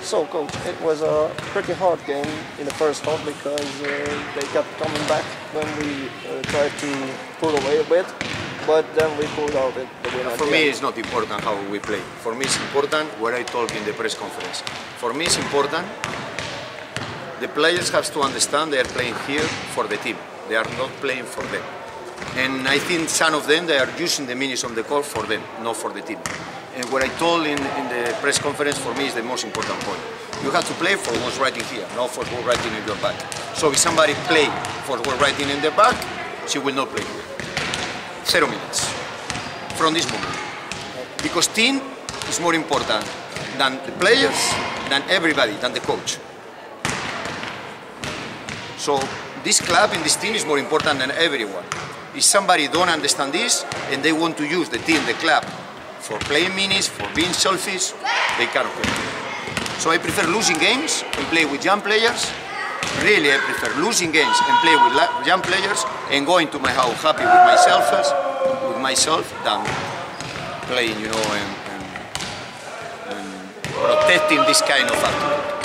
So, Coach, it was a pretty hard game in the first half because they kept coming back when we tried to pull away a bit, but then we pulled out the winner. For me, it's not important how we play. For me, it's important what I told in the press conference. For me, it's important the players have to understand they are playing here for the team. They are not playing for them. And I think some of them, they are using the minutes on the court for them, not for the team. And what I told in the press conference, for me, is the most important point. You have to play for what's writing here, not for what's writing in your back. So if somebody play for what's writing in their back, she will not play here. 0 minutes from this moment. Because team is more important than the players, than everybody, than the coach. So this club and this team is more important than everyone. If somebody don't understand this and they want to use the team, the club, for playing minutes, for being selfish, they cannot play. So I prefer losing games and play with young players. Really, I prefer losing games and play with young players and going to my house happy with myself than playing, you know, and protecting this kind of attitude.